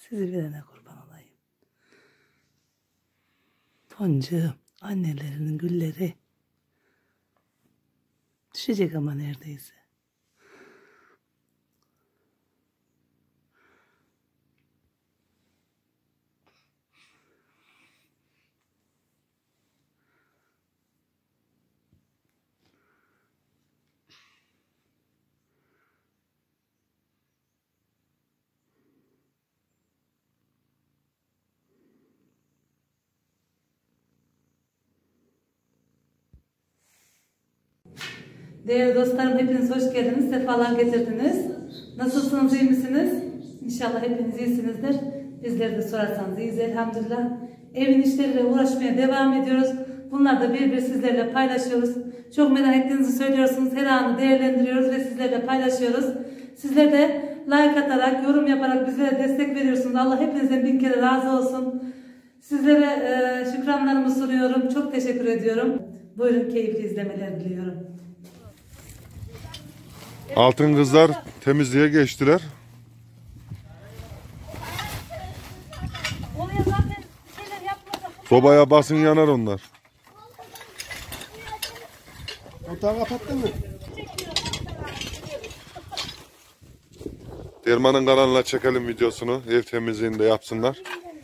Sizi verene kurban olayım. Toncuğum, annelerinin gülleri. Düşecek ama neredeyse. Değerli dostlarım, hepiniz hoş geldiniz, sefalar getirdiniz. Nasılsınız, iyi misiniz? İnşallah hepiniz iyisinizdir. Bizleri de sorarsanız iyiyiz elhamdülillah. Evin işleriyle uğraşmaya devam ediyoruz. Bunları da bir sizlerle paylaşıyoruz. Çok merak ettiğinizi söylüyorsunuz. Her anı değerlendiriyoruz ve sizlerle paylaşıyoruz. Sizler de like atarak, yorum yaparak bizlere destek veriyorsunuz. Allah hepinizden bin kere razı olsun. Sizlere şükranlarımı sunuyorum. Çok teşekkür ediyorum. Buyurun, keyifli izlemeler diliyorum. Altın kızlar temizliğe geçtiler. Sobaya basın yanar onlar. Otağı kapattın mı? Derman'ın kanalına çekelim videosunu. Ev temizliğini de yapsınlar.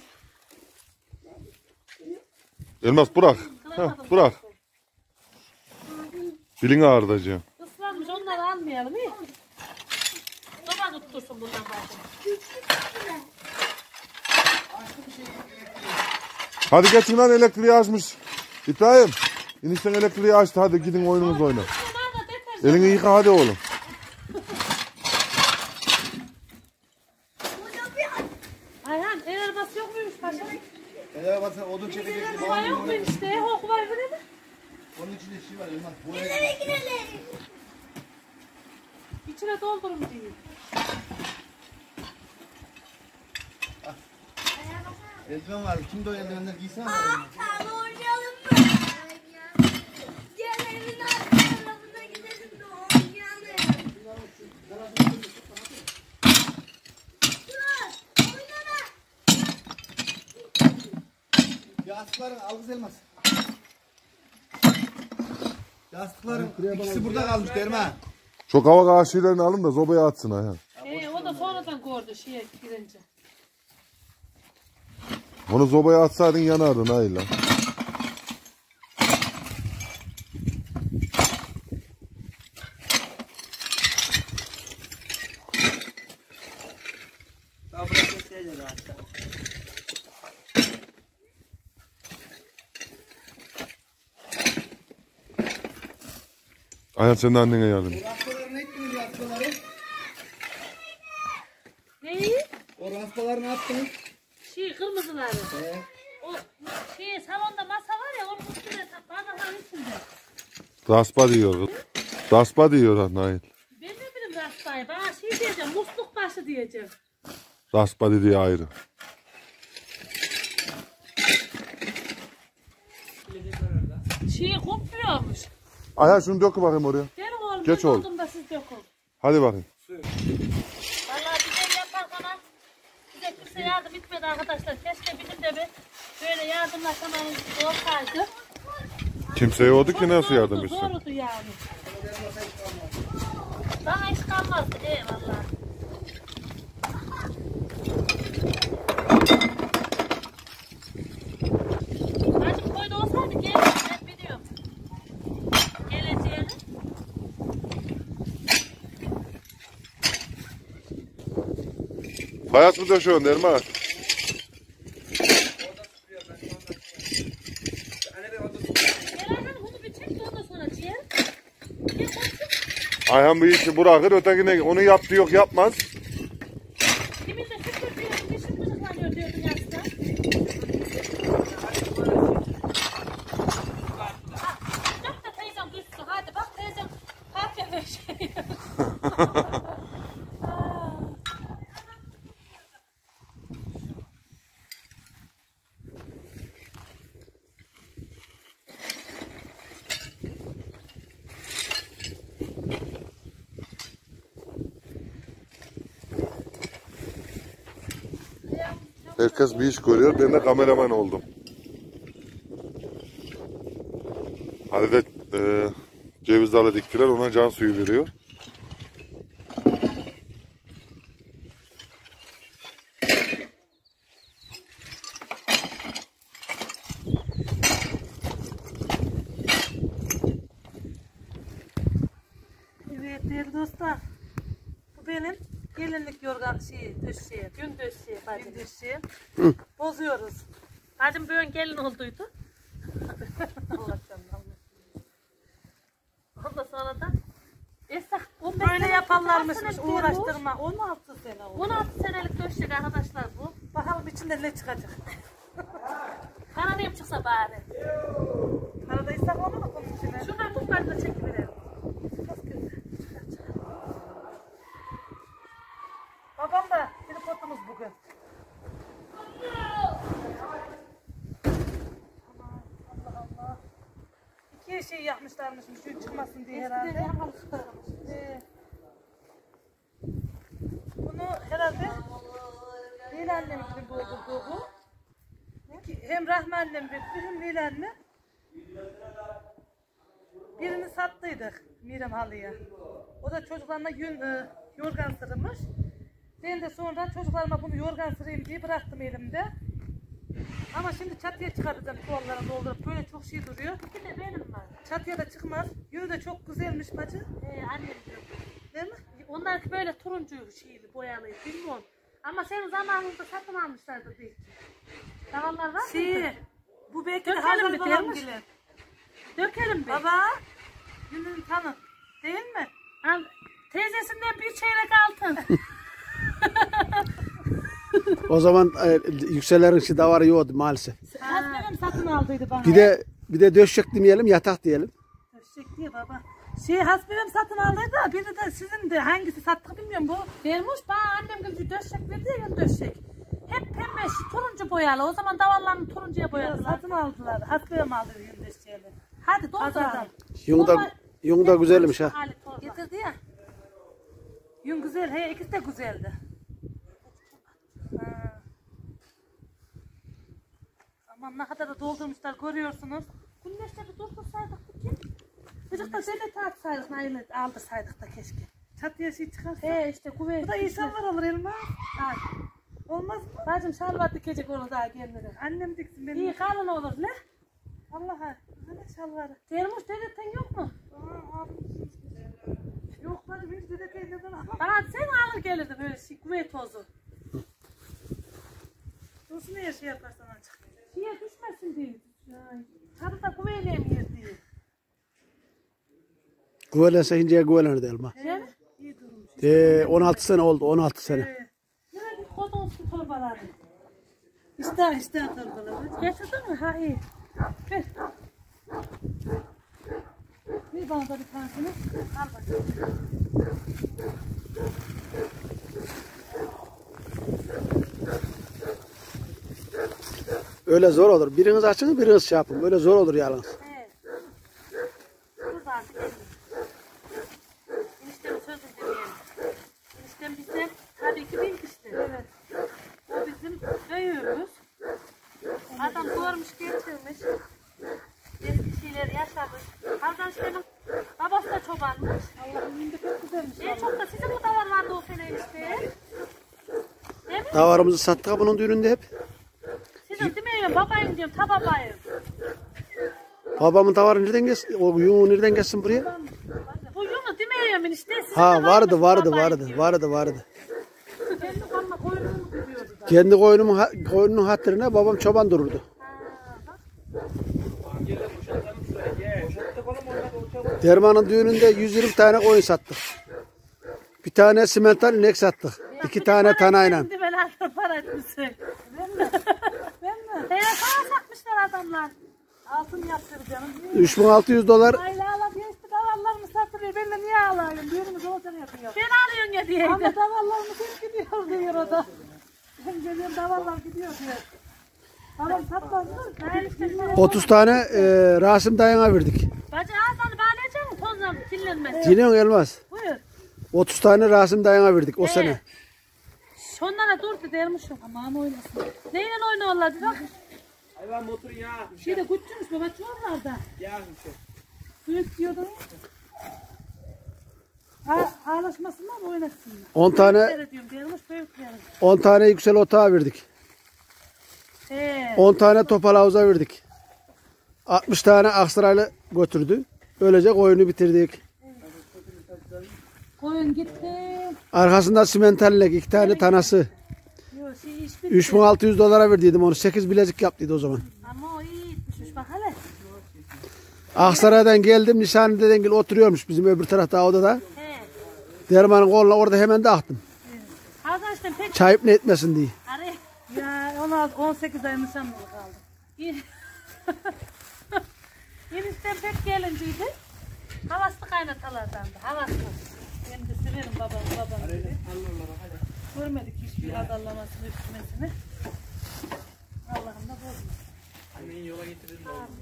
Elmas bırak. Heh, bırak. Bilin ağrıdacığım. Islanmış, onları almayalım iyi. Soba tuttursun buradan başına. Hadi geçin lan, elektriği açmış. İbrahim, enişten elektriği açtı, hadi gidin oyununuzu oyna. Elini yıka hadi oğlum. Ayhan, el arabası yok muymuş paşa? El arabası odun çekecek. Kuva yok muymuş işte? O kuva öyle mi? Onun içinde şey var Elmas. Nereye girelim? İçine doldurun diyor. Eldiven var. Kimde o eldivenler giysen mi? Sen oynayalım mı? Gel evin arka tarafına gidelim de oynayalım. Dur, oynana. Yastıkların al kız Elmas. Yastıkların ikisi burada kalmış Derman. Çok hava karşılarını alın da zobaya atsın Ayhan. O da sonradan gördü şeye girince. Onu zobaya atsaydın yanardın hayır lan. Ayhan sen de annene yardım et. Rastaları ne ettiniz rastaları? Neyi? O rastaları ne yaptınız? Kırmızıları. O salonda masa var ya, onun üstüne bardakların içinde. Raspa diyor. Raspa diyor Nail. Ben ne bileyim rastayı. Bana diyeceğim, musluk başı diyeceğim. Raspa dediği ayrı. Kopmuyormuş. Ayhan şunu dök bakayım oraya. Benim oğlum, Geç ben oğlum. oldum da siz dökün. Hadi bakayım. Vallahi bize yaparken bize kimse yardım etmedi arkadaşlar. Keşke bizim de bir böyle yardımlaşmamız olsaydı. Kimse yoktu ki nasıl yardım etsin? Zordu yani. Daha hiç kalmazdı eyvallah. Hacım koyda olsaydı gelin, ben biliyorum. Geleceğini. Fayans mı döşüyorsun Derman? Ayhan bu işi bırakır, ötekine onu yaptı yok yapmaz. Kimin de şükür diyor, dişim mızıklanıyor diyordun yastığa. Bak da teyzem düşsün, hadi bak teyzem herkese şey. Herkes bir iş görüyor. Ben de kameraman oldum. Hadi de ceviz dalı diktiler. Ona can suyu veriyor. Evet değerli dostlar. Bu benim gelinlik yorgan döşeği. Gün döşeği bacım. Gün döşeği. Bozuyoruz. Bacım bugün gelin olduydu. Allah canına. Ondan sonra da Esra Böyle yapanlarmışmış uğraştırma. 16 sene oldu. 16 senelik döşek arkadaşlar bu. Bakalım içinde ne çıkacak. Kanadayım çıksa bari. Arada saklama mı bunun içine? Şuradan tut bari de çekiverelim. Babam da tripodumuz bugün. Allah Allah. İki şey yapmışlarmış şu çıkmasın diye herhalde. Bunu herhalde Leyla annemizin doldurduğu bu. Hem Rahmi annem verdi hem Leyla annem. Birini sattıydık Mirem halıya. O da çocuklarına yorgan sırmış. Ben de sonra çocuklarıma bunu yorgan sırayım diye bıraktım elimde. Ama şimdi çatıya çıkaracağım çuvallara doldurup böyle çok şey duruyor. Bir de benim var. Çatıya da çıkmaz. Yürü de çok güzelmiş bacı. Annem diyor. Değil mi? Onlarki böyle turuncu şeyli boyalıydı bilmiyorum. Ama senin zamanında satın almışlardı belki. Davallar var mıydı? Bu belki de Dökelim Hazal mi, babam dermiş? gibi. Dökelim bir. Baba. Günün tanı. Değil mi? Al, teyzesinden bir çeyrek altın. O zaman yükselerin şey davarı yoktu maalesef. Hasbenim satın aldıydı bana. Bir de döşek demeyelim, yatak diyelim. Döşek diye baba. Hasbenim satın aldıydı da biri de sizin de hangisi sattık bilmiyorum bu. Vermiş bana annem gibi döşek verdi ya gün döşek. Hep pembe turuncu boyalı. O zaman davallarını turuncuya boyadılar. Satın aldılar. Hasbenim aldı gün döşeğini. Hadi Pazardan. dolduralım. Yung da güzelmiş ha. Ali torba. Getirdi ya. Yün güzel. He ikisi de güzeldi. Ha. Aman ne kadar da doldurmuşlar görüyorsunuz. Güneşte bir durdursaydık bu kim? Çocuk da seni tartsaydık, Nail'i aldırsaydık da keşke. Çatıya şey çıkarsa. İşte kuvvet. Bu da insanlar olur elma. Al. Olmaz mı? Bacım şalvar dikecek onu daha kendine. Annem diksin benim. İyi kalın olur ne? Allah'a. Hani şalvarı. Termos dedeten yok mu? Yok bari bir de teyzeden al. Bana sen alır gelirdi böyle kuvvet tozu. Dursun ya şey yaparsan açık. Şeye düşmesin diye. Çatıda kuvvetleyem yer diye. Güvelense hinceye güvelenir diyelim ha. Değil mi? İyi durmuş. 16 sene oldu, 16 sene. Nerede kozun su torbaları? İşte torbaları. Getirdin mi? Ha iyi. Ver. Bir bana da bir tanesini. Al bakalım. Öyle zor olur. Biriniz açın, biriniz şey yapın. Böyle zor olur yalnız. Evet. Buradan gidelim. Eniştemin sözünü dinleyelim. Eniştem bizden tabii ki büyük işte. Evet. O bizim büyüğümüz. Adam doğurmuş getirmiş. Eski şeyler yaşamış. Arkadaşlarım babası da çobanmış. Allah'ım yine de çok güzelmiş. En çok da sizin bu davar vardı o sene işte. Değil mi? Davarımızı sattık bunun düğününde hep. Sizin demeyin babayım diyorum ta babayım. Babamın davarı nereden gelsin? O yungu nereden gelsin buraya? Bu yunu demeyin işte. Sizin Ha de vardı, babayım vardı, diyor. vardı. Kendi kanına koyunumu kuruyordu da. Kendi koyunun hatırına babam çoban dururdu. Dermanın düğününde 120 tane koyun sattık. Bir tane simental inek sattık. 2 tane tanayla. Şimdi ben altın para etmişsin. Ben mi? Sana satmışlar adamlar. Altın yaptırdı canım. $3600. Ayla ala geçti davallarımı satılıyor. Ben de niye alayım? Düğünümüz olacak yapıyor. Ben alıyorsun ya diyeydi. Ama davallarımız hep gidiyor diyor o da. Ben geliyorum davallar gidiyor diyor. Tamam satmaz mı? 30 tane Rasim dayana verdik. Bacı ağzını bağlayacak mısın? Tozla kirlenmez. Dinliyorsun Elmas. Buyur. 30 tane Rasim dayana verdik o sene. Şunlara dur dedi Ermiş'im. Aman oynasın. Neyle oynuyorlar bir bak. Hayvan motor ya. Şeyde küçülmüş baba çuvallarda. Ya. Büyük diyordum. Ağlaşmasınlar mı oynasınlar? 10 tane Seyrediyorum Ermiş büyüklerim. 10 tane yüksel otağa verdik. 10 tane topal havuza verdik. 60 tane Aksaraylı götürdü. Böylece oyunu bitirdik. Koyun gitti. Arkasında simentallik 2 tane tanası. Yok şey iş bitti. 3600 dolara verdiydim onu. 8 bilezik yaptıydı o zaman. Ama o iyi gitmiş bak hele. Aksaray'dan geldim. Nişanlı'dan oturuyormuş bizim öbür tarafta odada. He. Dermanın koluna orada hemen de aktım. Arkadaşlar pek Çayıp ne etmesin diye. arı. Ya 18 ay nişanlı kaldı. Eniştem pek gelinciydi. Havaslı kaynatalardandı. Havaslı. Ben de severim babam gibi. Görmedik hiçbir adallamasını, üstmesini. Allah'ım da bozma. Anneyi yola getirelim.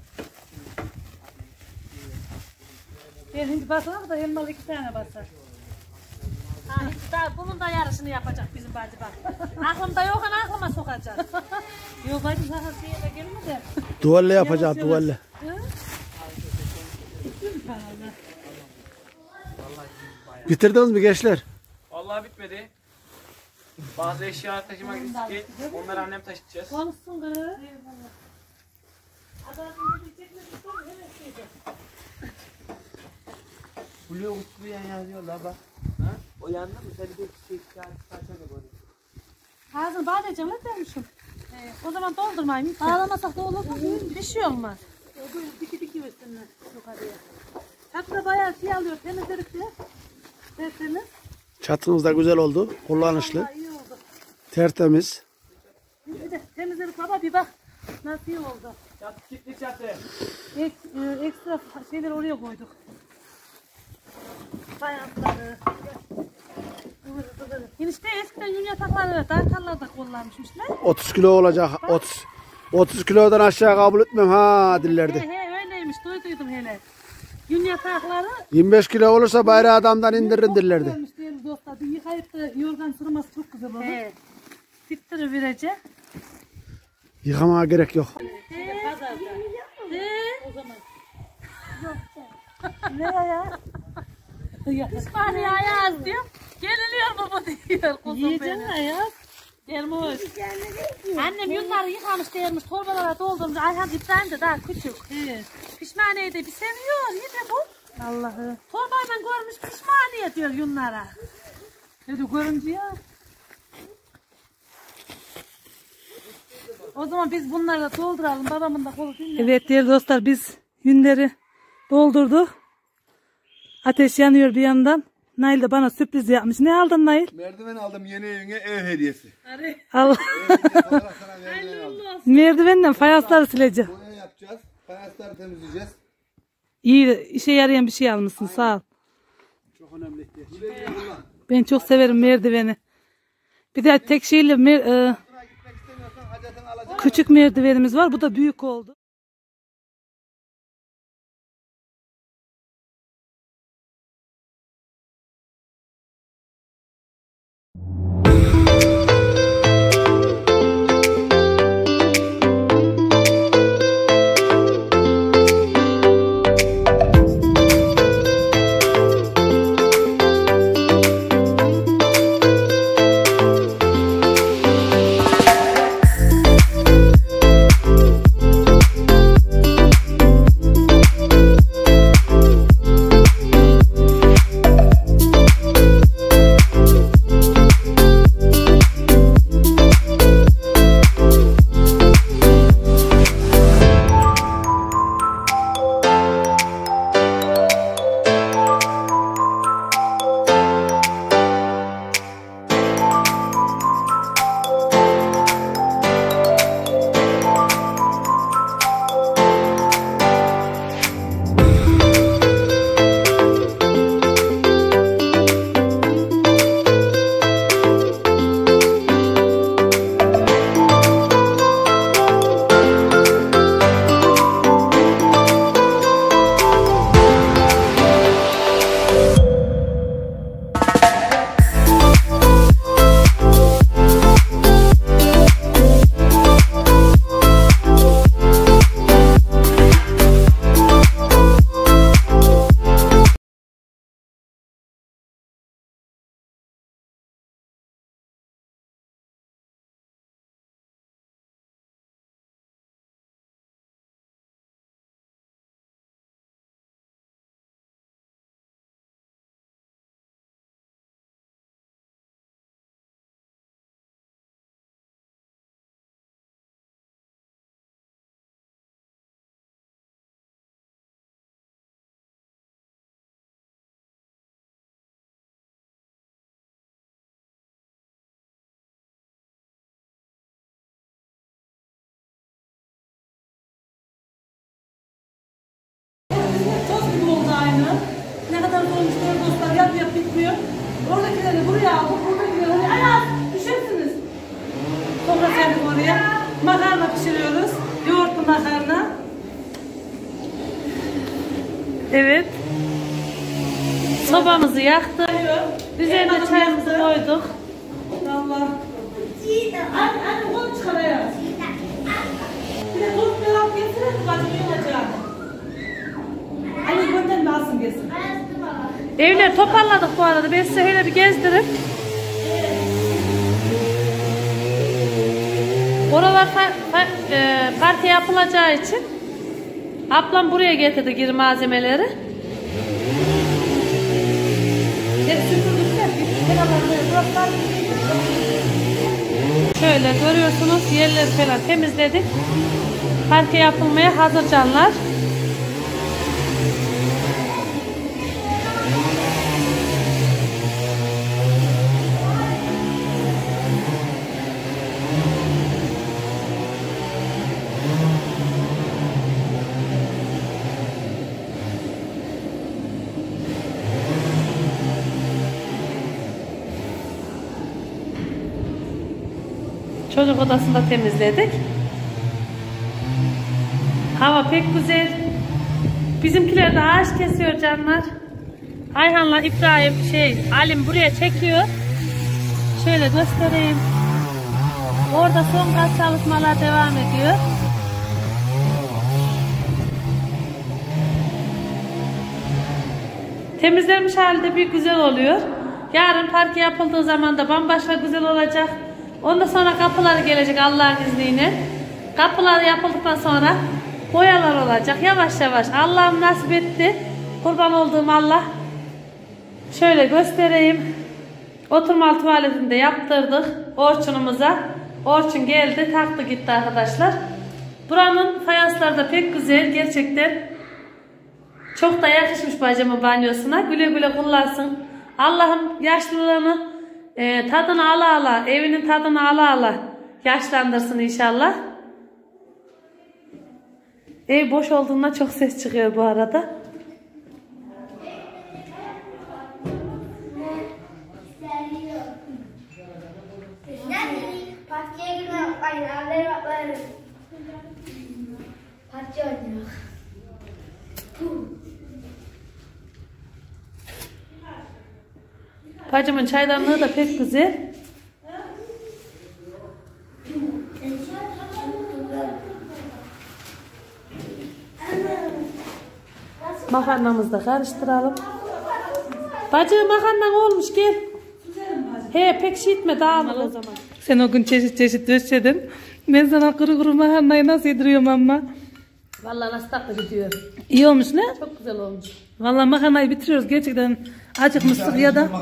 Ben şimdi basamak da elmalı 2 tane basar. Ha, daha bunun da yarısını yapacak bizim bacı bak. Aklımda yok ama aklıma sokacak. Yok bacım sakın bir yere gelme de. Duvalle yapacağım duvalle. Bitirdiniz mi gençler? Vallahi bitmedi. Bazı eşya taşımak istedik. Onları annem taşıtacağız. Konuşsun kız. Blue uçlu yan yazıyorlar bak. Ha? O yandı mı? Sen bir şey kaçacak böyle. Ağzını bağlayacağım ne demişim. O zaman doldurmayayım. Ağlamasak da olur mu? Bir şey olmaz. Böyle diki versinler yukarıya. Hatta bayağı şey alıyor temizledik diye. Derseniz. Çatımız da güzel oldu. Kullanışlı. İyi oldu. Tertemiz. Bir de temizledik baba bir bak. Nasıl iyi oldu. Çatı kilitli çatı. Ekstra şeyleri oraya koyduk. Fayansları. Enişte eskiden yün yatakları dartallarda kullanmışmışlar. 30 kilo olacak. 30 kilodan aşağı kabul etmem ha dillerdi. He öyleymiş duyduydum hele. Yün yatakları 25 kilo olursa bayrağı adamdan indiririm dillerdi. Görmüş değerli dostlar. Bir yıkayıp da yorgan sırması çok güzel oldu. he. Bittiri verece. Yıkamaya gerek yok. O zaman. Ne ya? İspanya yaz diyor. Geliniyor mu bu diyor kuzum Yiyeceksin benim. ne ya? Dermoş. Annem yünleri yıkamış dermiş torbalara doldurmuş. Ayhan İbrahim de daha küçük. Evet. Pişmaniyeyi de bir seviyor. Ne de bu? Allah'ı. Torbayla görmüş pişmaniye diyor yünlara. Hadi görüncü ya. O zaman biz bunları da dolduralım. Babamın da kolu dinle. Evet değerli dostlar biz yünleri doldurduk. Ateş yanıyor bir yandan. Nail de bana sürpriz yapmış. Ne aldın Nail? Merdiven aldım yeni evine ev hediyesi. Allah. Olarak sana merdiven aldım. Merdivenden fayansları sileceğim. Boya yapacağız. Fayansları temizleyeceğiz. İyi işe yarayan bir şey almışsın sağ ol. Çok önemli ihtiyaç. Ben çok severim merdiveni. Bir de tek şeyle Buna gitmek istemiyorsan hacetini alacağım. küçük merdivenimiz var. Bu da büyük oldu. Sobamızı yaktık. Üzerine çayımızı koyduk. Allah. Anne onu çıkarayım. Bir de tuz pilav getirin. Bacım yanacağım. Ali gönderme alsın gelsin. Evleri toparladık bu arada. Ben size öyle bir gezdirip. Oralar parke yapılacağı için ablam buraya getirdi gir malzemeleri. Şöyle görüyorsunuz yerleri falan temizledik. Parke yapılmaya hazır canlar. Çocuk odasını da temizledik. Hava pek güzel. Bizimkiler de ağaç kesiyor canlar. Ayhan'la İbrahim Alim buraya çekiyor. Şöyle göstereyim. Orada son gaz çalışmalar devam ediyor. Temizlenmiş halde bir güzel oluyor. Yarın parke yapıldığı zaman da bambaşka güzel olacak. Ondan sonra kapıları gelecek Allah'ın izniyle. Kapılar yapıldıktan sonra boyalar olacak. Yavaş yavaş Allah'ım nasip etti. Kurban olduğum Allah. Şöyle göstereyim. Oturma tuvaletini de yaptırdık Orçun'umuza. Orçun geldi taktı gitti arkadaşlar. Buranın fayansları da pek güzel gerçekten. Çok da yakışmış bacımın banyosuna. Güle güle kullansın. Allah'ım yaşlılığını tadını ala ala, evinin tadını ala ala yaşlandırsın inşallah. Ev boş olduğunda çok ses çıkıyor bu arada. Bacımın çaydanlığı da pek güzel. Makarnamızı da karıştıralım. Bacı makarnan olmuş gel. He pek şişme dağılır o zaman. Sen o gün çeşit çeşit döşedin. Ben sana kuru kuru makarnayı nasıl yediriyorum ama. Vallahi nasıl tatlı gidiyor. İyi olmuş ne? Çok güzel olmuş. Vallahi makarnayı bitiriyoruz gerçekten. Acıkmıştık ya da.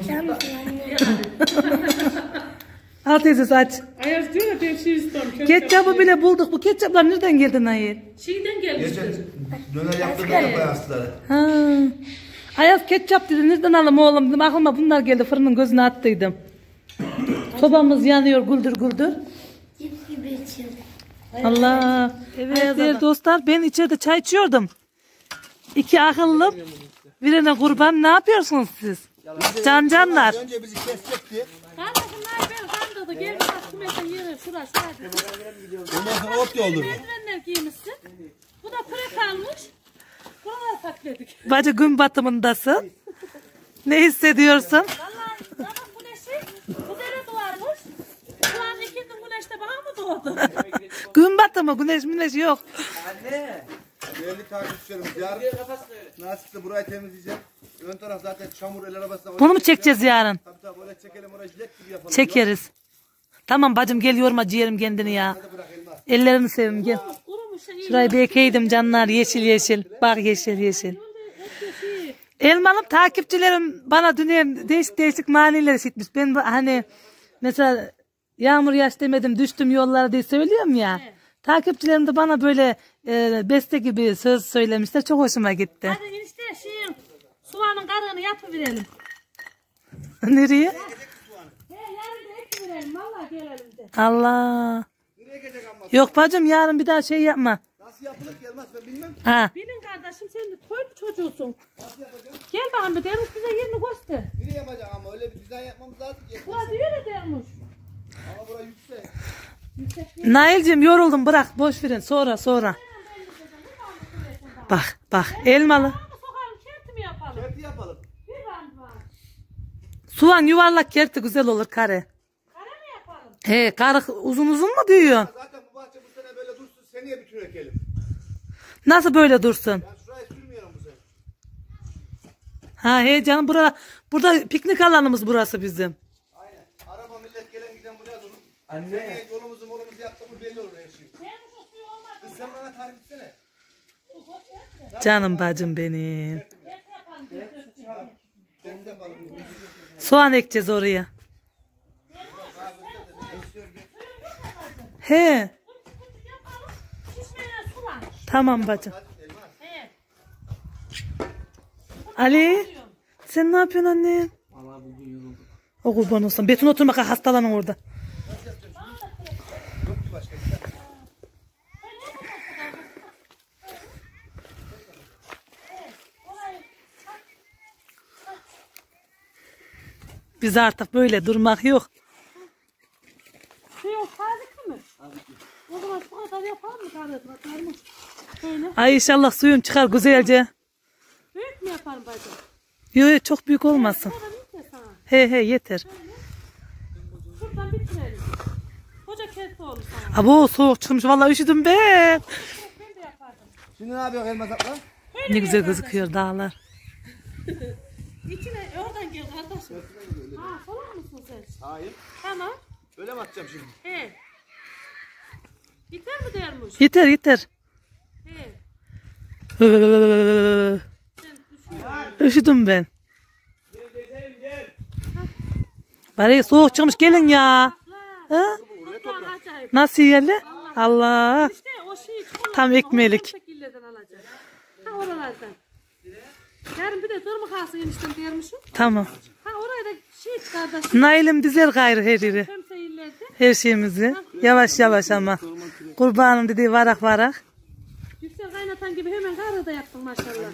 Al teyzesi aç. Ayaz diyor ya ben şey istiyorum. Ketçabı bile bulduk. Bu ketçaplar nereden geldi Nayil? Şeyden gelmiştir. Geçen döner yaptırdık ya bayasları. Ha. Ayaz ketçap dedi. Nereden alalım oğlum dedim. Aklıma bunlar geldi. Fırının gözüne attıydım. Sobamız yanıyor güldür güldür. Cips gibi içiyorum. Allah. Evet değerli dostlar ben içeride çay içiyordum. İki akıllım. Birine kurban ne yapıyorsunuz siz? Canlar. Önce bizi kesecekti. Kardeşim ben kandırdı. Gel bir kümete yeri şurası. Ondan sonra ot yoldurdu. Merdivenler giymişsin. Bu da pırek almış. Buraları pakledik. Bacı gün batımındasın. Ne hissediyorsun? Vallahi sabah güneşi bu dere doğarmış. Şu an ikindi güneşte bana mı doğdu? Gün batımı güneş yok. Anne. Değerli takipçilerimiz yarın nasipse burayı temizleyeceğim. Ön taraf zaten çamur el arabasına. Bunu mu çekeceğiz yarın? Tabii böyle çekelim orayı jilet gibi yapalım. Çekeriz. Tamam bacım gel yorma ciğerim kendini ya. Ellerini seveyim gel. Şurayı bir ekeydim canlar yeşil yeşil. Bak yeşil yeşil. Elmalım takipçilerim bana dün değişik maniler işitmiş. Ben hani mesela yağmur yaş demedim düştüm yollara diye söylüyorum ya. Evet. Takipçilerim de bana böyle beste gibi söz söylemişler. Çok hoşuma gitti. Hadi işte soğanın karığını yapıverelim. Nereye? Yarın da ekmeğelim. Vallahi gelelim de. Allah. Yok bacım yarın bir daha şey yapma. Nasıl yapılır gelmez ben bilmem. Ha. Bilin kardeşim sen de toy bir çocuğusun. Gel bakalım bir Dermuş bize yerini göster. Nereye yapacağım ama öyle bir dizayn yapmamız lazım ki. Burası yürü Dermuş. Ama burası yüksek. Nail'cim yoruldum bırak boş verin sonra. Bak elmalı. Sokalım kenti mi yapalım? Kenti yapalım. Soğan yuvarlak kerti güzel olur kare. Kare mi yapalım? He karı uzun uzun mu diyorsun? Zaten bu bahçe bu sene böyle dursun, seneye bütün ekelim. Nasıl böyle dursun? Ben şurayı sürmüyorum bu sene. Ha he canım burada piknik alanımız burası bizim. Aynen. Araba millet gelen giden buraya durur. Anne. Seneye yolumuzu yaptığımız belli olur her şey. Kız sen bana tarif etsene. Canım bacım benim. Ben de yapalım. Soğan ekeceğiz oraya. He. Şişmeyle sulan. Tamam bacım. He. Ali. Sen ne yapıyorsun annem? Vallahi bugün yoruldum. O kurban olsun. Beton oturmak hastalanın orada. Biz artık böyle durmak yok. Şu yok tazik mi? O zaman şu kadar yapalım mı tarzı? Şöyle. Ay inşallah suyum çıkar güzelce. Büyük mü yapalım bacım? Yok çok büyük olmasın. Şurada bir de sana. He he yeter. Şuradan bitirelim. Koca kese olur sana. Abo soğuk çıkmış vallahi üşüdüm be. Ben de yapardım. Şimdi ne yapıyor elma sapla? Ne güzel gözüküyor dağlar. İçine oradan gel kardeşim. Ha solar mısın sen? Hayır. Tamam. Öyle mi atacağım şimdi? He. Biter mi dermiş? Yeter yeter. He. Sen üşüyor. Üşüdüm ben. Bari soğuk çıkmış gelin ya. Ha? Mutfağın acayip. Nasıl yerli? Allah. İşte o şeyi çikolata. Tam ekmelik. Onu şekillerden alacağız. Ha oralardan. Yarın bir de durma kalsın eniştem dermişim. Tamam. Ha oraya da şey kardeş. Nail'im dizer gayrı her yeri. Temseyillerde. Her şeyimizi. Yavaş yavaş ama. Kurbanım dediği varak varak. Yüksel kaynatan gibi hemen karada yaptın maşallah.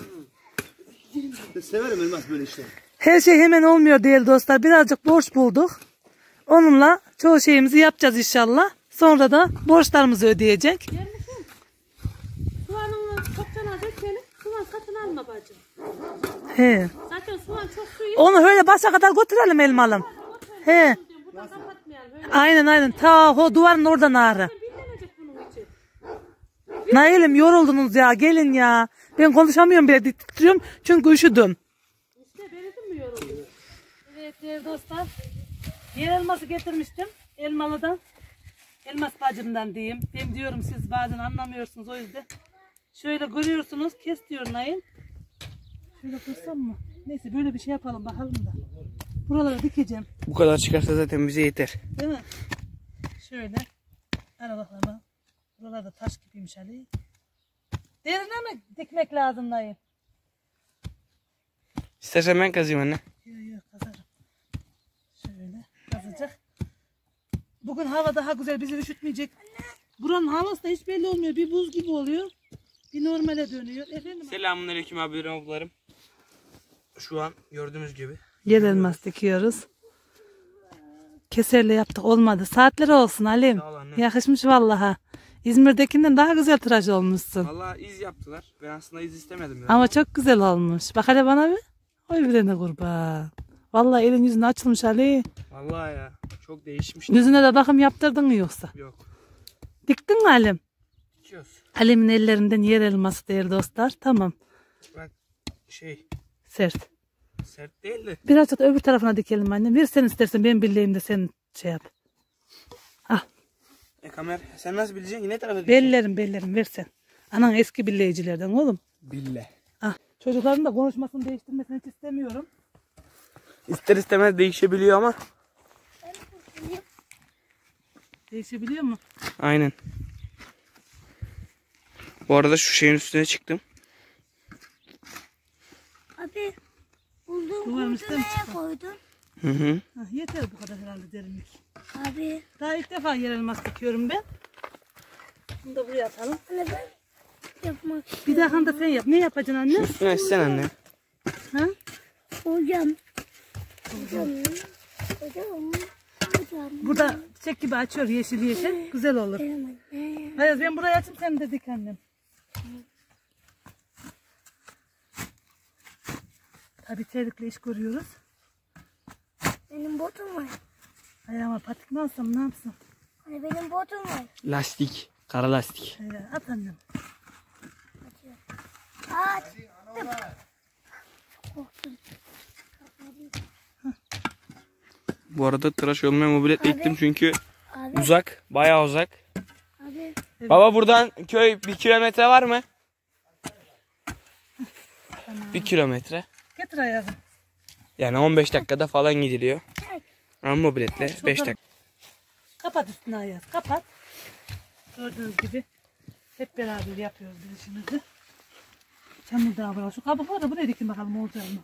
Severim elmas böyle işleri. Her şey hemen olmuyor değerli dostlar. Birazcık borç bulduk. Onunla çoğu şeyimizi yapacağız inşallah. Sonra da borçlarımızı ödeyecek. Gelmişim. Soğanını çok cana dökelim. Soğan satın alma bacım. He. Zaten soğan çok suyu. Onu öyle başa kadar götürelim elmalım. He. Buradan kapatmayalım. Öyle Aynen. Ta o duvarın oradan ağrı. bilinecek bunun için. Nail'im yoruldunuz ya. Gelin ya. Ben konuşamıyorum bile titriyorum. Çünkü üşüdüm. İşte beni mi yoruldu? Evet değerli dostlar. Yer elması getirmiştim. Elmalı'dan. Elmas bacımdan diyeyim. Ben diyorum siz bazen anlamıyorsunuz o yüzden. Şöyle görüyorsunuz. Kes diyor Nail. Şöyle kırsam mı? Neyse böyle bir şey yapalım bakalım da. Buralara dikeceğim. Bu kadar çıkarsa zaten bize yeter. Değil mi? Şöyle. Aralıklama. Buralarda taş gibiymiş Ali. Derine mi dikmek lazım Nail? İstersen ben kazıyım anne. Yok kazarım. Şöyle kazacak. Bugün hava daha güzel bizi üşütmeyecek. Buranın havası da hiç belli olmuyor. Bir buz gibi oluyor. Bir normale dönüyor. Efendim? Selamünaleyküm abilerim ablalarım. Şu an gördüğünüz gibi. Yer elmas dikiyoruz. Keserle yaptık olmadı. Saatleri olsun Halim. Sağ ol anne. Yakışmış vallaha. İzmir'dekinden daha güzel tıraş olmuşsun. Vallahi iz yaptılar. Ben aslında iz istemedim. Ya. Ama çok güzel olmuş. Bak hele bana bir. Oy bir de kurban. Vallahi elin yüzün açılmış Ali. Vallahi ya. Çok değişmiş. Yüzüne de bakım yaptırdın mı yoksa? Yok. Diktin mi Halim? Dikiyoruz. Halim'in ellerinden yer elması değerli dostlar. Tamam. Bak Sert. sert değil de. Birazcık da öbür tarafına dikelim annem. Bir sen istersen ben birleyeyim de sen şey yap. Ah Kamer sen nasıl bileceksin? Yine tarafa dikeceksin. bellerim versen. Anan eski billeyicilerden oğlum. Bille. Ah çocukların da konuşmasını değiştirmesini hiç istemiyorum. İster istemez değişebiliyor ama. Değişebiliyor mu? Aynen. Bu arada şu şeyin üstüne çıktım. Abi buldum Duvarın kurdu üstüne mi nereye koydun? Hı. Ah, yeter bu kadar herhalde derinlik. Abi Daha ilk defa yer elması dikiyorum ben. Bunu da buraya atalım. anne ben yapmak Bir daha da sen yap. Ne yapacaksın anne? Üstüne açsana anne. Ha? hocam. Hocam. Burada çiçek gibi açıyor yeşil yeşil. Güzel olur. Hayır ben burayı açayım sen de dik annem. Tabii terlikle iş görüyoruz. Benim botum var. Ayağıma patik mi alsam ne yapsam? Hani benim botum var. Lastik. Kara lastik. At annem. At. Korktum. Bu arada tıraş olmaya mobiletle gittim çünkü Abi. uzak. Bayağı uzak. Abi. Baba buradan köy 1 kilometre var mı? 1 kilometre. Getir ayağı. Yani 15 dakikada falan gidiliyor. Ama mobiletle 5 dakika. Kapat üstüne ayağı. Kapat. Gördüğünüz gibi hep beraber yapıyoruz biz işimizi. Çamur daha var. Şu kabukları da buraya dikin bakalım olacak mı?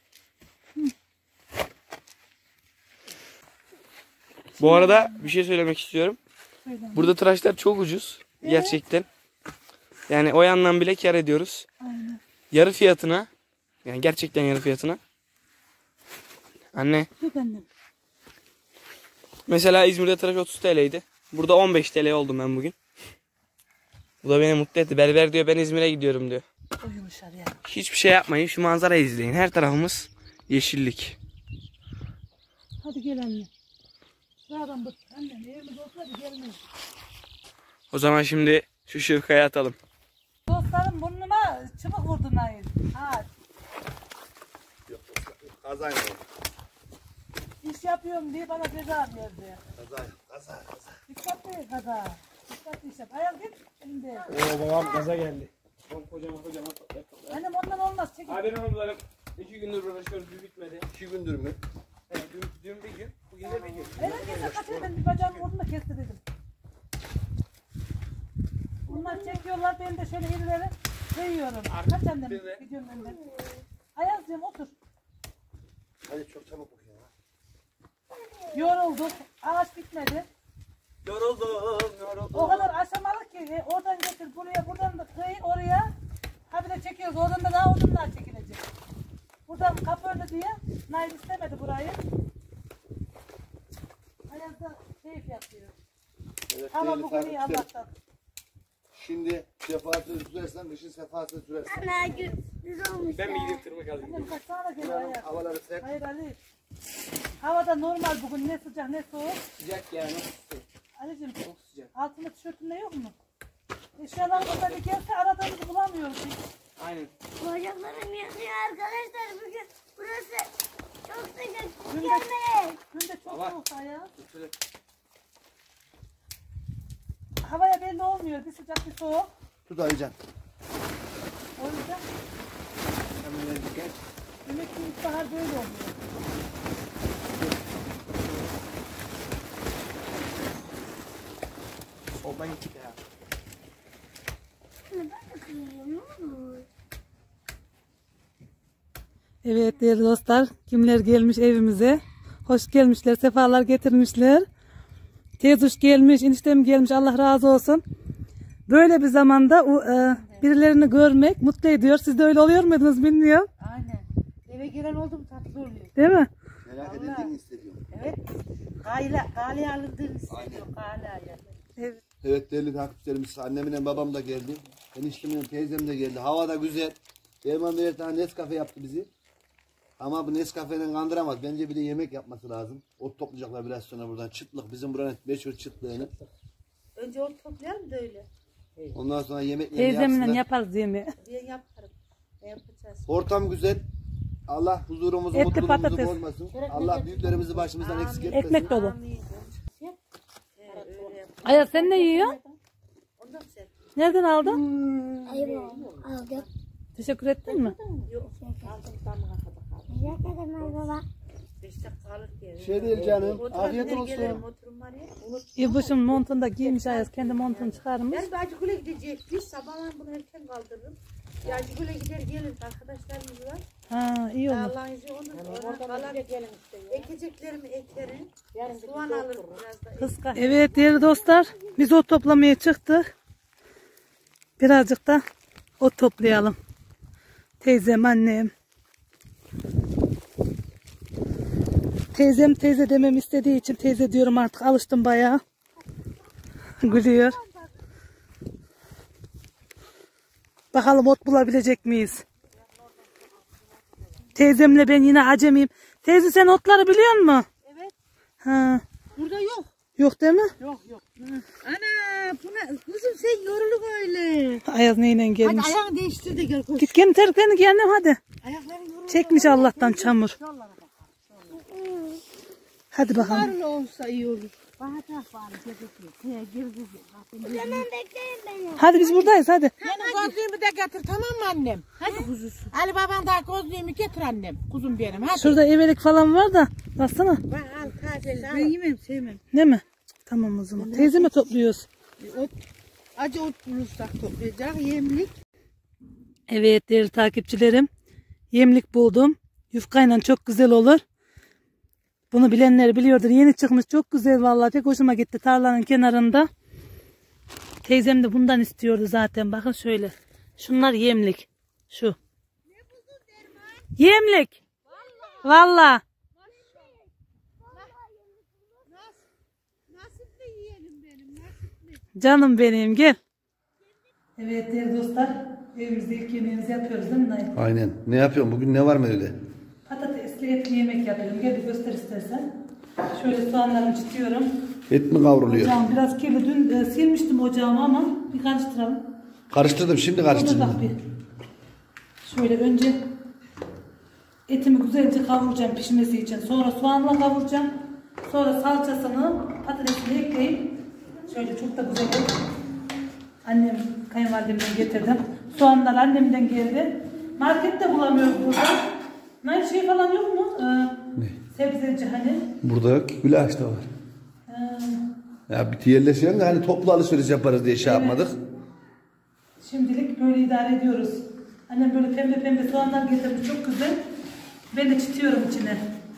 Bu arada bir şey söylemek istiyorum. Söyle. Burada tıraşlar çok ucuz. Gerçekten. Yani o yandan bile kar ediyoruz. Aynen. Yarı fiyatına. Yani gerçekten yarı fiyatına. Anne. Tut annem. Mesela İzmir'de tıraş 30 TL'ydi. Burada 15 TL oldum ben bugün. Bu da beni mutlu etti. Berber diyor ben İzmir'e gidiyorum diyor. O yumuşar ya. Hiçbir şey yapmayın. Şu manzarayı izleyin. Her tarafımız yeşillik. Hadi gel anne. Şuradan bak. Annem evimiz olsaydı gelmeyiz. O zaman şimdi şu şırkaya atalım. Dostlarım burnuma çubuk vurdu Nail. Ha, Kazayla oldu. iş yapıyorum diye bana ceza verdi. Kaza. Dikkatli kaza. Dikkatli iş yap. Ayağım git. Şimdi. Oo babam gaza geldi. Kocaman. Annem ondan olmaz. Çekil. Abi benim oğlum 2 gündür uğraşıyoruz. Bir bitmedi. 2 gündür mü? Evet, dün bir gün. Bugün de bir gün. Herkese kaçıyor. Ben bir bacağımı vurdum da kesti dedim. Bunlar çekiyorlar. Ben de şöyle ileri koyuyorum. Kaç annem? Bir de. Gidiyorum önden. Ayazcığım otur. Hadi çok çabuk bak ya. Yorulduk. Ağaç bitmedi. Yoruldum. O kadar aşamalı ki oradan getir buraya, buradan da kıy oraya. Ha bir de çekiyoruz. Oradan da daha odunlar çekilecek. Buradan kapı önü diye Nail istemedi burayı. Ayazda keyif yapıyor. Evet, Ama değerli bugün iyi takipçilerim. Allah'tan. Şimdi sefaatini sürersen, kışın sefaatini sürersen. Ana güzel olmuş Ben ya. bir gidip tırmık alayım. Annem kaçsana geliyor Ayaz. Havaları sert. Hayır Ali. Havada normal bugün ne sıcak ne soğuk. Sıcak yani. Ali'cim Çok sıcak. altında tişörtünde yok mu? Eşyalarımızda bir gelse aradığımızı bulamıyoruz hiç. Aynen. Bacaklarım yanıyor arkadaşlar. Bugün burası çok sıcak. Günde- Mükemmel. Günde çok Baba. soğuk Ayaz. Havaya belli olmuyor. Bir sıcak bir soğuk. Tut Aycan. O yüzden demek ki ilkbahar böyle oluyor. Soldan gittik ya. Evet değerli dostlar. Kimler gelmiş evimize. Hoş gelmişler. Sefalar getirmişler. Teyzuş gelmiş. Eniştem gelmiş. Allah razı olsun. Böyle bir zamanda birilerini görmek mutlu ediyor. Siz de öyle oluyor muydunuz bilmiyorum. Aynen. Eve giren oldum tatlı oluyor. Değil mi? Merak edildiğini hissediyorum. Evet. Gale alındığını hissediyor. Gale. Evet. Evet değerli takipçilerimiz, annemle babam da geldi. Eniştemle teyzem de geldi. Hava da güzel. Erman bir tane Nescafe yaptı bizi. Ama bu Nescafe'den kandıramaz. Bence bir de yemek yapması lazım. Ot toplayacaklar biraz sonra buradan. Çıtlık. Bizim buranın meşhur çıtlığını. Önce onu toplayalım da öyle. Ondan sonra yemekleri Teyzemle yapsınlar. yaparız yemeği. Ben yaparım. Ne yapacağız? Ortam güzel. Allah huzurumuzu, Etli mutluluğumuzu patates. bozmasın. Allah büyüklerimizi başımızdan eksik etmesin. Ekmek dolu. Amin. Öyle yap. Ayaz sen ne yiyorsun? Ondan sen. Nereden aldın? Ayıp aldım. Teşekkür ettin mi? Yok. Aldım damına kadar kaldı. Teşekkür ederim baba. 5 dakika kalır diye. Şey değil canım. Oturun, Afiyet olsun. gelirim, oturun var ya. İlbuş'un montunu da giymiş Ayaz. Kendi montunu çıkarmış. Ben Acıgül'e gidecektik. Sabahlan bunu erken kaldırırım. Acıgül'e gider gelin arkadaşlarımız var. Ha iyi olur. Allah'ın izniyle onu kalan ekeceklerimi ekerim. Soğan alırım biraz da. Kıska. Evet değerli dostlar. Biz ot toplamaya çıktık. Birazcık da ot toplayalım. Teyzem, annem. Teyzem teyze demem istediği için teyze diyorum artık. Alıştım bayağı. Gülüyor. Bakalım ot bulabilecek miyiz? Teyzemle ben yine acemiyim. Teyze sen otları biliyor musun? Ha, Burada yok. yok değil mi? Yok. Ana buna kızım sen yorulun öyle. Ayaz neyle Hadi gelmiş. ayağını değiştir de gel koş. Git kendi terliklerini giy annem hadi. Ayakların yorulun. Çekmiş Allah'tan çamur. Hadi bakalım. Karlı olsa iyi olur. Bahçak var. Girdi. Hemen bekleyin beni. Hadi biz buradayız hadi. Benim gözlüğümü de getir tamam mı annem? Hadi kuzusu. Ali baban da gözlüğümü getir annem. Kuzum benim hadi. Şurada evelik falan var da. Baksana. Ben al tazeli al. Ben yemem sevmem. Ne mi? Tamam o zaman. Teyze mi topluyoruz? Acı ot bulursak toplayacak yemlik. Evet değerli takipçilerim. Yemlik buldum. Yufkayla çok güzel olur. Bunu bilenler biliyordur. Yeni çıkmış. Çok güzel vallahi. Pek hoşuma gitti. Tarlanın kenarında. Teyzem de bundan istiyordu zaten. Bakın şöyle. Şunlar yemlik. Şu. Yemlik. Vallahi. Canım benim gel. Evet değerli dostlar. Evimizde ilk yemeğimizi yapıyoruz değil mi Nail? Aynen. Ne yapıyorsun? Bugün ne var menüde? Patatesli etli yemek yapıyorum. Gel bir göster istersen. Şöyle soğanlarımı çitiyorum. Et mi kavruluyor? Ocağım biraz kirli. Dün silmiştim ocağımı ama bir karıştıralım. Karıştırdım. Şimdi Dur bak karıştırdım. bir. Şöyle önce etimi güzelce kavuracağım pişmesi için. Sonra soğanla kavuracağım. Sonra salçasını patatesini ekleyip şöyle çok da güzel et. Annem kayınvalidemden getirdim. Soğanlar annemden geldi. Markette bulamıyoruz burada. Ne şey falan yok mu? Sebzeci hani. Burada güllaç da var. Ya bir yerleşelim de hani toplu alışveriş yaparız diye şey yapmadık. Şimdilik böyle idare ediyoruz. Annem böyle pembe pembe soğanlar getirmiş çok güzel. Ben de çitiyorum içine.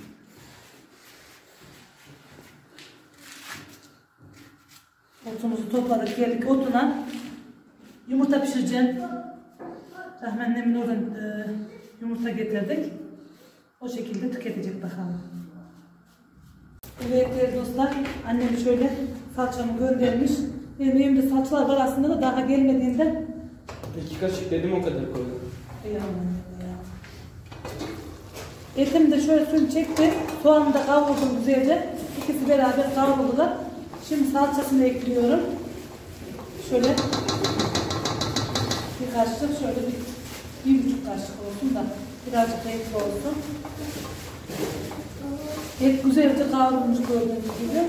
Otumuzu topladık geldik otuna. Yumurta pişireceğim. Rahmi annemin oradan yumurta getirdik. O şekilde tüketecek bakalım. Evet değerli dostlar. Annem şöyle salçamı göndermiş. Benim evimde salçalar var aslında da daha gelmediğinde. 2 kaşık dedim o kadar koydum. Etim de şöyle suyunu çekti. Soğanı da kavurdum güzelce. İkisi beraber kavruldular. Şimdi salçasını ekliyorum. Şöyle bir kaşık, şöyle bir buçuk kaşık olsun da birazcık da etli olsun. Et güzelce kavrulmuş gördüğünüz gibi.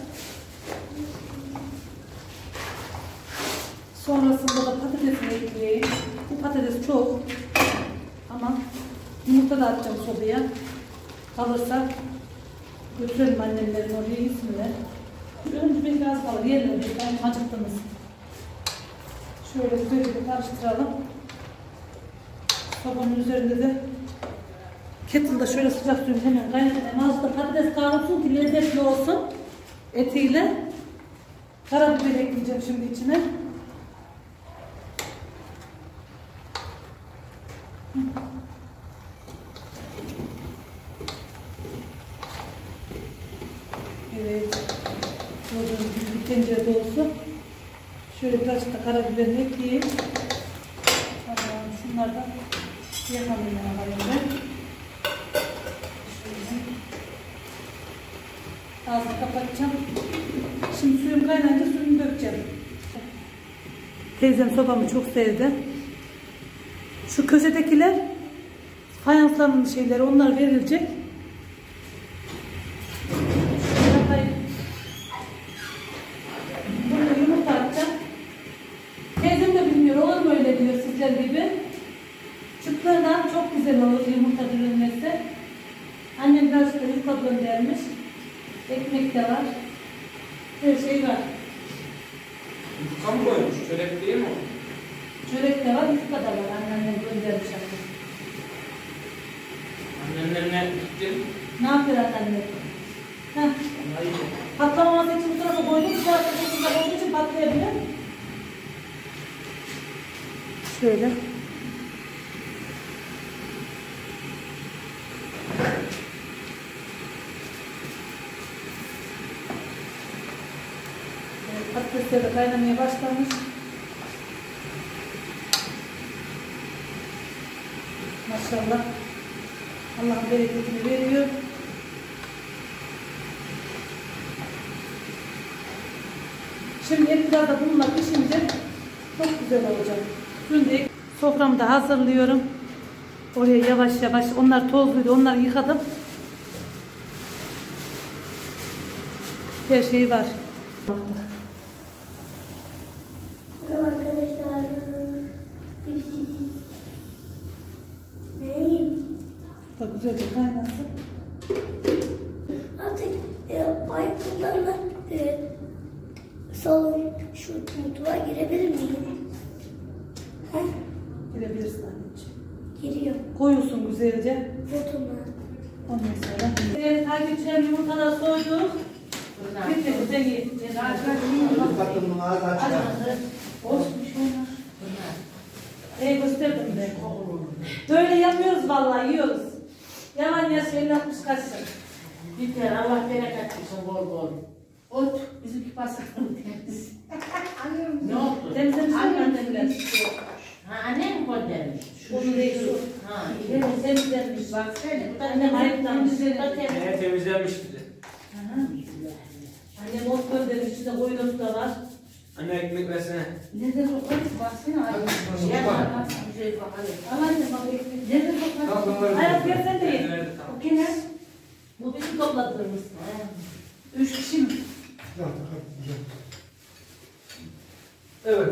Sonrasında da patatesini ekleyeyim. Bu patates çok ama yumurta da atacağım sobaya. Kalırsa götürelim annemlerin oraya yesinler. Önce bir biraz kalır yerler. Ben acıktınız. Şöyle güzelce karıştıralım. Sobanın üzerinde de kettle'da şöyle sıcak suyunu hemen kaynatayım. Azıcık da patates kavrulsun ki lezzetli olsun etiyle. Karabiber ekleyeceğim şimdi içine. Evet. Gördüğünüz gibi bir tencere dolusu. Şöyle birazcık da karabiberini ekleyeyim. Tamam, şunlardan yapalım ben. Şöyle. Ağzını kapatacağım. Şimdi suyum kaynayınca suyunu dökeceğim. Teyzem sobamı çok sevdi. Şu köşedekiler fayansların şeyleri, onlar verilecek. Bunu yumurta atacağım. Teyzem de bilmiyor, olur mu öyle diyor sizler gibi. Çıktığından çok güzel olur yumurta dürülmesi. Annem birazcık da yufka göndermiş. Ekmek de var. Her şey var. Yufka mı koymuş? Çörek değil mi? Çörek de var, yufka da var. Annem göndermiş artık. Annemlerine gittim. Ne yapıyor annem? Heh. Patlamaması için bu tarafa koydum. Bu tarafa koyduğum için patlayabilir. Şöyle. Evet, patatesler de kaynamaya başlamış. Maşallah. Allah'ın bereketini veriyor. Şimdi et biraz da bununla pişince çok güzel olacak. Şimdi soframı da hazırlıyorum. Oraya yavaş yavaş, onlar tozluydu, onları yıkadım. Her şey var. Merhaba arkadaşlar. Neyim? Çok güzel bir kaynasın. Artık ayakkabılarla salon şu mutfağa girebilir miyim? Ha? Girebilirsin anneciğim. Giriyor. Koyuyorsun güzelce. Fotoğraf. Ondan sonra. Evet, takipçilerim yumurtaları soyduk. Bitti, bu da iyi. Baktım bunu ağzı açık. Olmuş onlar. Gösterdim de. Böyle yapıyoruz vallahi, yiyoruz. Yalan yaş 50-60 kaçsın. Biter, Allah bereket versin bol bol. Ot, bizimki pasaklı temiz. Ne oldu? Temizlemiş mi Annem gönderdiler? Ha, annem mi göndermiş? Onun değil şu. Ha, Evet, temizlenmiş. baksana, bu da Annem ayıplanmış. Evet temizlenmiş dedi. Annem ot göndermiş, içinde koyun da var. Anne ekmek versene. Nerede sokarız? Baksana. Ya, nasıl güzel bakalım. Al annem bak ekmek. Nerede sokarız? Hayat gelsen de ye. Tamam. O kenar. Bu bizim topladığımız. 3 kişi mi? Evet.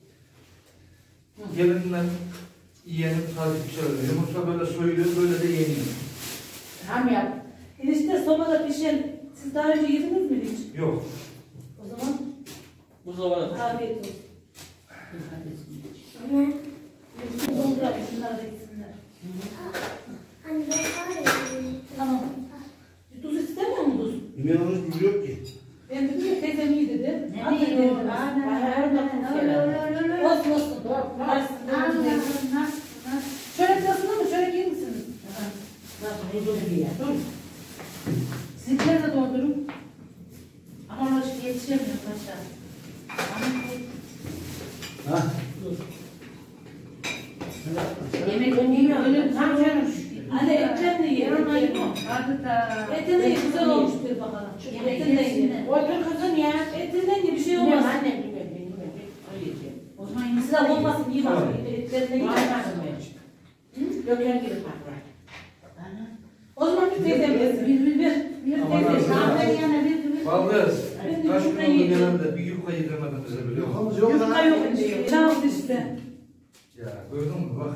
Gelinler yiyelim takipçiler. Yumurta böyle soyuluyor, böyle de yeniyor. Ham yap. Enişte sobada pişen, siz daha önce yediniz mi hiç? Yok. O zaman Buzdolabına. afiyet olsun. Anne. Donduralım, şunları da gitsinler. Anne ben var ya. Tamam. Tuz istemiyor mu tuz? İnanılmaz bir yok ki. Ben dedim ya teyzem iyi dedi. Ne Anne bileyim, dedi. Olsun olsun. Varsın, çörek nasıl mı? Çörek yer misiniz? Sizinkiler de doldurun. Ama ona şimdi yetişemiyor paşa. Ha? Yemek yemiyor, öyle tam canım. Anne etten de ye. Hadi da. Etten de ye, güzel olmuş bir bakalım. Etten de ye. Otur kızım ya. Etinden ye, bir şey Bilmiyorum olmaz. anne, bilmiyorum. Öyle yiyeceğim. O zaman yine Size olmasın, iyi bak. Etten de ye. Vay be. Döken gibi patlar. O zaman bir teyzem yesin. Bir teyzem. Ahmet yana bir. Vallahi Ben de kaç gün yufka oldu yiyeceğim. genelde bir yufka yedirmedin bize biliyor musun? Yufka yok işte. Çağırdı işte. Ya gördün mü bak.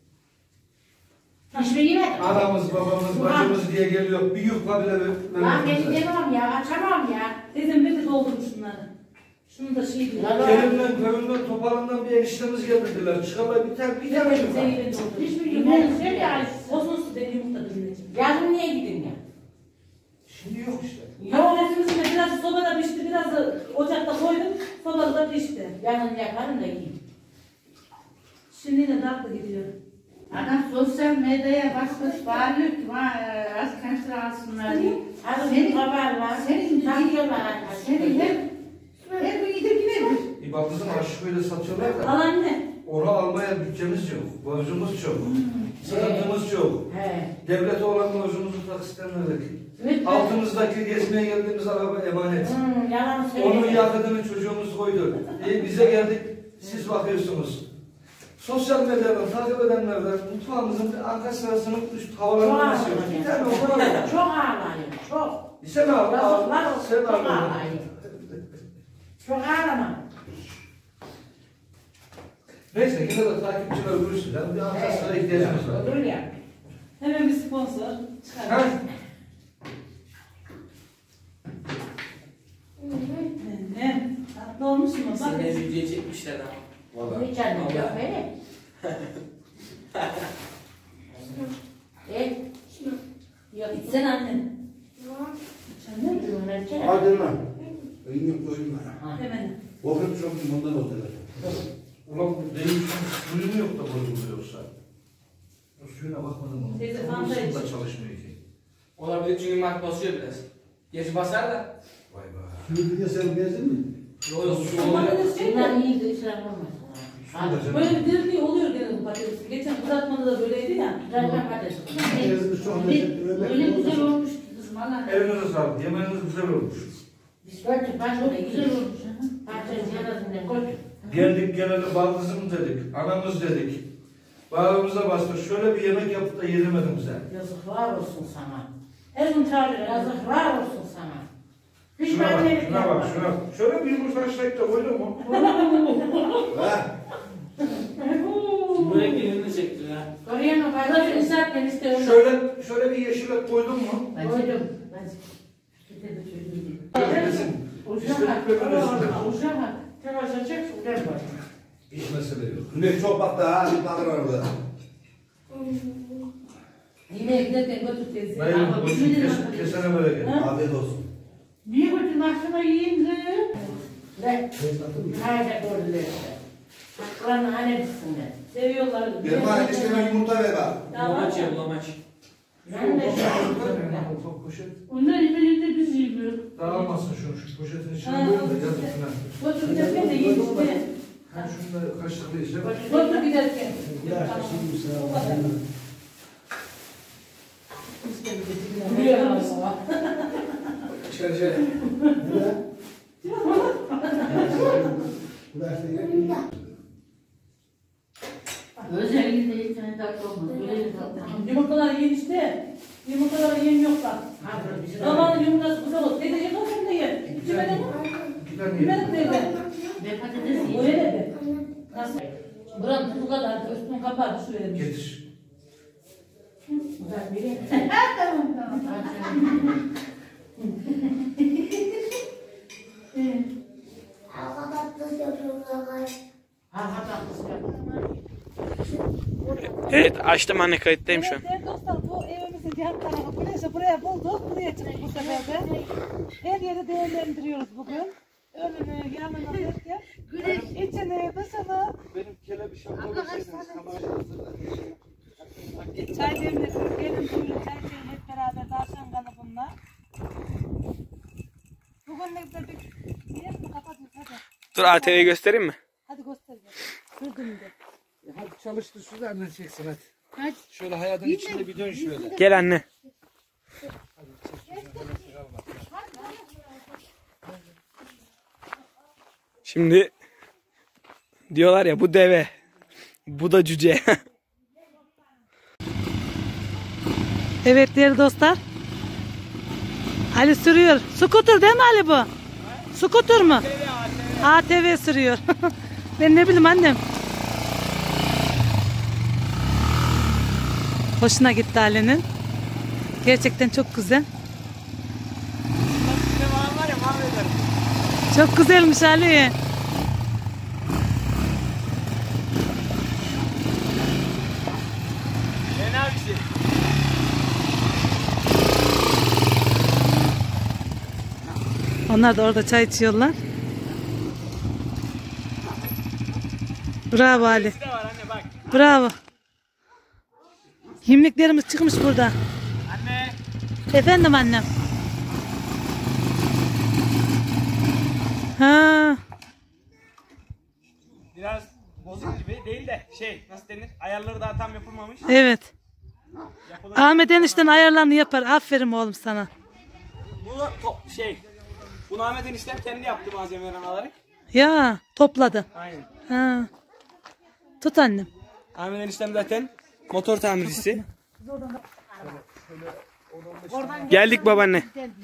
Hiçbir yemedim. Anamız, babamız, bacımız diye geliyor. Bir yufka bile Lan ben vermediler. demem ya, açamam ya. Teyzem bir de doldurmuş şunları. Şunu da şey diyor. Gelimden, köyümden, topalından bir eniştemiz getirdiler. Çıkarlar bir tane yufka. Hiçbir yemedim. Söyle ya. Olsun olsun ben yumurta dinleyeceğim. Yarın niye gidin ya? Şimdi yok işte. Patatesimizin de biraz sobada pişti, biraz da ocakta koydum. Sobada da pişti. Yarın yaparım da yiyeyim. Şimdi yine tatlı gidiyor. Adam sosyal medyaya basmış bağırıyor ki az kaçtır alsınlar diye. Hadi Senin- bir haber var. senin- Takıyorlar. Senin her gün gidip gidebilir. Bak kızım aşı böyle satıyorlar da. Al anne. Ora almaya bütçemiz yok. Borcumuz çok. Sıkıntımız çok. He. Devlete olan borcumuzu taksitten verdik. Evet. Altımızdaki gezmeye geldiğimiz araba emanet. Yalan Onun söyleme. yakıtını çocuğumuz koydu. Bize geldik, siz bakıyorsunuz. Sosyal medyadan takip edenlerden mutfağımızın bir arka sırasının üst havalandırması yok. Bir tane o kadar var. Çok ağlayın. Çok. Sen ağla, Yazıklar olsun. sen Çok ağla. ağlayın. Çok ağlama. Neyse yine de takipçiler görürsünler. Bir arka sıraya ihtiyacımız var. Olur ya. Hemen bir sponsor. Ha? Çıkar. Ne? Tatlı olmuş mu? Bak. Seni video çekmişler ama. Vallahi. Hiç annem yok öyle. Yok içsen annen. Sen ne? Hadi lan. Benim koyun var. Hemen. Bokun çok bundan oldu. Ulan bu değil, suyum yok da bozuluyorsa. O suyuna bakmadım onu. Teyze Onun fanta ısım da iç. çalışmıyor ki. Olabilir çünkü mark basıyor biraz. Geç basar da. Vay be. Suyu bir de sen gezdin mi? Yok yok su Ama oluyor. böyle şey Bunlar de. iyiydi, ısrar olmaz. Su da canım. Böyle bir dirliği oluyor gene bu patatesin. Geçen kızartmada da böyleydi ya. Zaten patates. Gezmiş çok lezzetli. Öyle güzel olmuş ki kızım valla. Elinize sağlık. Yemeğiniz güzel olmuş. Biz götür başına güzel olmuş. Bahçenin yanından götür. Geldik geleli baldızım dedik, anamız dedik. Bağrımıza bastık. Şöyle bir yemek yapıp da yedirmedin bize. Yazıklar olsun sana. Her gün çağırıyor. Yazıklar olsun sana. Şuna bak, şuna bak, şuna. Şöyle bir yumurta haşlayıp da koydun mu? Buraya gelini çektin ha. Oraya mı fazla isterken istiyorum. Şöyle bir yeşil et koydun mu? Koydum. Uşama. Çalışacak ulan var. Hiç mesele yok. Güneş çok baktı ha. Bir bakır var burada. Yemeğe giderken götür teyze. Dayım, kesene böyle gel. Afiyet olsun. Niye götürün akşama yiyin kız? Ne? Hayda gördüler işte. Haklarını halletsinler. Seviyorlar. Erman enişteme yumurta ver bak. Bulamaç ya bulamaç. Ben de Ufak poşet. onlar yemeğinde biz yiyoruz. Dağılmasın şunu, şu poşetin içine koyun da yazın falan. Götür giderken de yiyin işte. Ben şunu da kaşıklayacağım. Götür giderken. Biliyor musun? İçeri. Özellikle hiç tane tatlı olmaz. Yumurtalar yiyin işte. Yumurtaları yiyin yok bak. Zamanın yumurtası güzel oldu. Dede ye bakayım da ye. İçime de mi? İçime de dede. Ve patates O yiyin. ye dedi. Nasıl? Buranın bu kadar da üstünü kapağı şuraya demiş. Getir. Uzak biri. Hava tatlısı yapıyorlar. Ha tatlısı yapalım. Evet açtım anne, kayıttayım şu an. Evet dostlar, bu evimizin diğer tarafı buraya bulduk. Buraya çıktık bu sefer de. Her yeri değerlendiriyoruz bugün. Önünü, yanını, derken. İçini, dışını. Benim kelebişim konuşuyorsunuz. Çay demledik. Gelin buyurun çay içelim hep beraber. Tavşan kanı bunlar. Bugün ne de bir yer mi kapatıyoruz hadi. Dur ATV'yi göstereyim mi? Hadi göster. Kırdım de. Hadi çalıştır şuradan çeksin hadi. Şöyle hayatın içinde bir dön şöyle. Gel anne. Şimdi diyorlar ya, bu deve, bu da cüce. Evet değerli dostlar. Ali sürüyor. Skuter değil mi Ali bu? Skuter mu? ATV sürüyor. Ben ne bileyim annem. Hoşuna gitti Ali'nin. Gerçekten çok güzel. Çok güzelmiş Ali. Onlar da orada çay içiyorlar. Bravo Ali. Bravo. Yemliklerimiz çıkmış burada. Anne. Efendim annem. Ha. Biraz bozuk gibi değil de nasıl denir? Ayarları daha tam yapılmamış. Evet. Ahmet enişten ayarlarını yapar. Aferin oğlum sana. Bunu Ahmet eniştem kendi yaptı malzemelerini alarak. Ya topladı. Aynen. Ha. Tut annem. Ahmet eniştem zaten motor tamircisi. Geldik babaanne.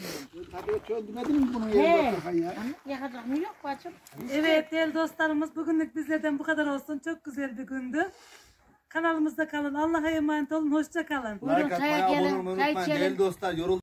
Yakacak mı yok bacım? Evet değerli dostlarımız, bugünlük bizlerden bu kadar olsun. Çok güzel bir gündü. Kanalımızda kalın. Allah'a emanet olun. Hoşça kalın. Like atmayı, abone olmayı unutmayın. Değerli dostlar,